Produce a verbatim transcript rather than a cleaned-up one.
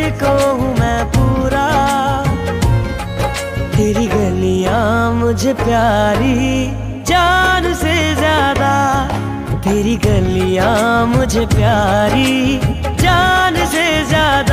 को हूँ मैं पूरा। तेरी गलियां मुझे प्यारी जान से ज्यादा, तेरी गलियां मुझे प्यारी जान से ज्यादा।